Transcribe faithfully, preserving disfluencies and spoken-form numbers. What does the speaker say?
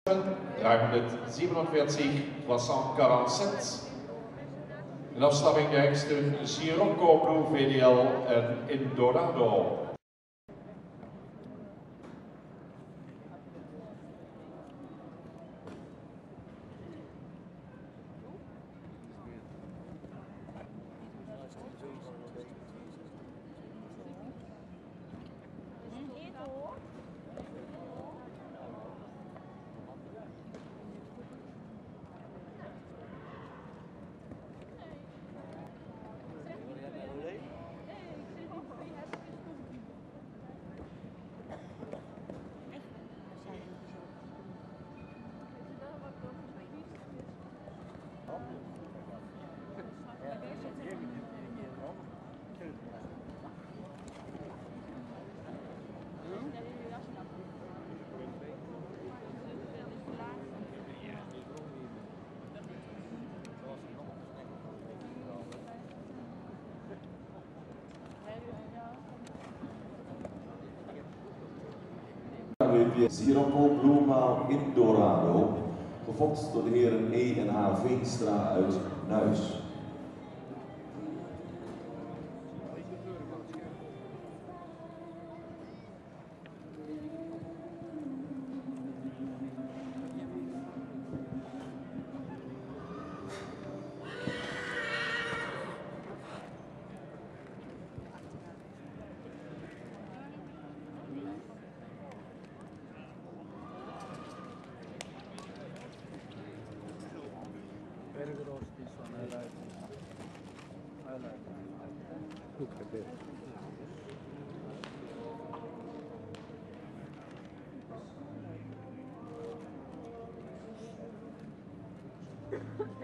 driehonderdzevenundvierzig driehonderdzevenundvierzig. In afstamming de hengsten Sirocco Blue V D L en Indorado. Sirocco Blue Indorado, gevolgd door de heren E en H Veenstra uit Nuis. Very good horse, this one. I like it. I like it. Look at this.